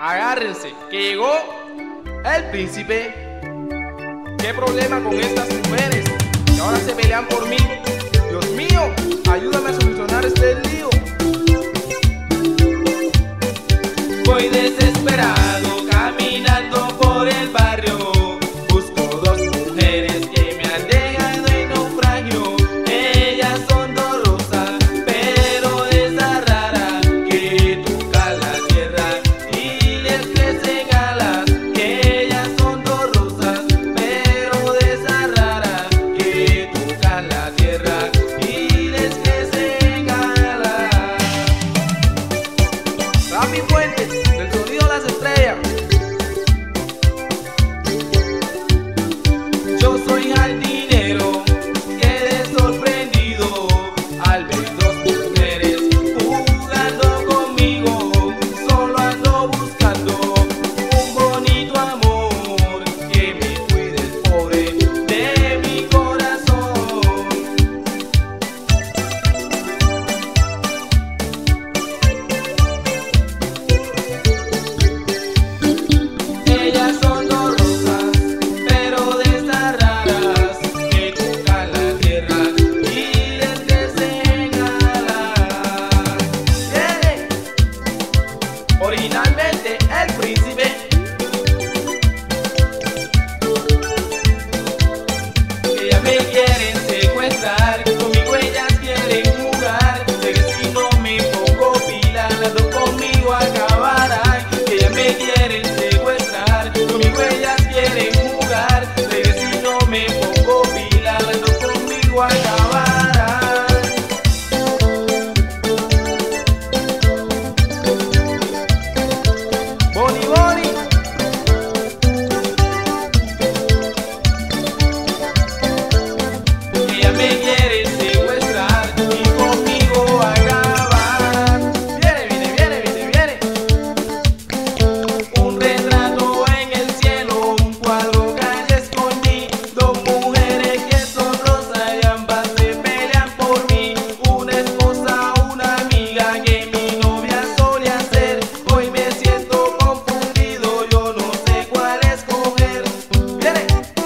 Agárrense, que llegó el príncipe. ¿Qué problema con estas mujeres que ahora se pelean por mí? Dios mío, ayúdame a solucionar este lío. Voy desesperado caminando por el barrio. Busco dos mujeres que me han dejado en naufragio. Ellas son dos rosas, pero de esa rara que tocan la tierra y les crecen alas. Ellas son dos rosas, pero de esa rara que tocan la tierra y les crecen alas. Rafi Fuentes, del sonido de las estrellas. Yo soy jardinero, quedé sorprendido al ver dos mujeres jugando conmigo. Solo ando buscando un bonito amor que me cuide el pobre de mi corazón. Ellas son dos rosas, pero de esas raras que tocan la tierra y les crecen alas. Viene originalmente el príncipe. Ellas me quieren secuestrar, conmigo ellas quieren jugar. Sé que si no me pongo pila, las dos conmigo acabarán. Ellas me quieren secuestrar, conmigo ellas quieren jugar. Sé que si no me pongo pila, las dos conmigo acabarán. Boni Boni. Ellas me quieren secuestrar y conmigo acabar. Viene. Un retrato en el cielo, un cuadro que escondí. Dos mujeres que son rosas y ambas se pelean por mí. Una esposa, una amiga que mi novia solía ser. Hoy me siento confundido, yo no sé cuál escoger. Viene.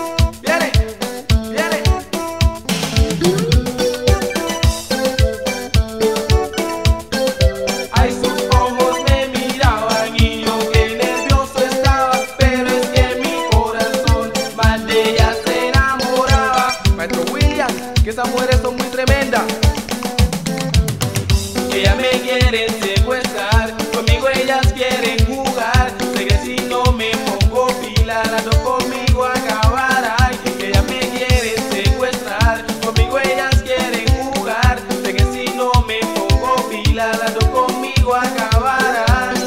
Ay, sus ojos me miraban y yo que nervioso estaba. Pero es que mi corazón más de ella se enamoraba. Maestro William, que esas mujeres son muy tremendas. Ellas me quieren secuestrar, conmigo ellas quieren jugar. Sé que si no me pongo pila, las dos conmigo acabarán. Ellas me quieren secuestrar, conmigo ellas quieren jugar. Sé que si no me pongo pila, las dos conmigo acabarán.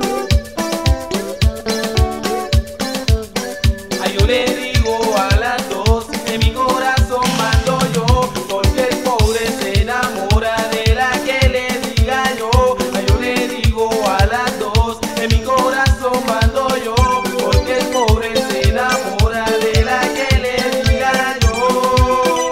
Ay, yo le digo a las dos que mi corazón mando yo, porque el pobre se enamora de la que le diga yo. Ay, yo le digo a las dos que mi corazón mando yo, porque el pobre se enamora de la que le diga yo.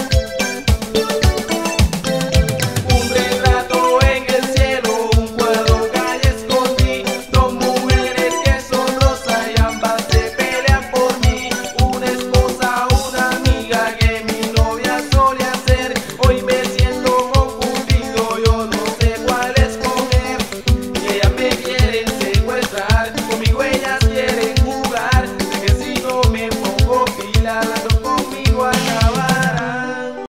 Un retrato en el cielo, un cuadro que escondí. Dos mujeres que son rosas y ambas se pelean por mí. Una esposa, una amiga que mi novia solía ser. Hoy me siento confundido, yo no sé cuál escoger. Ellas me quieren secuestrar, conmigo ellas quieren jugar. Sé que si no me pongo pila, las dos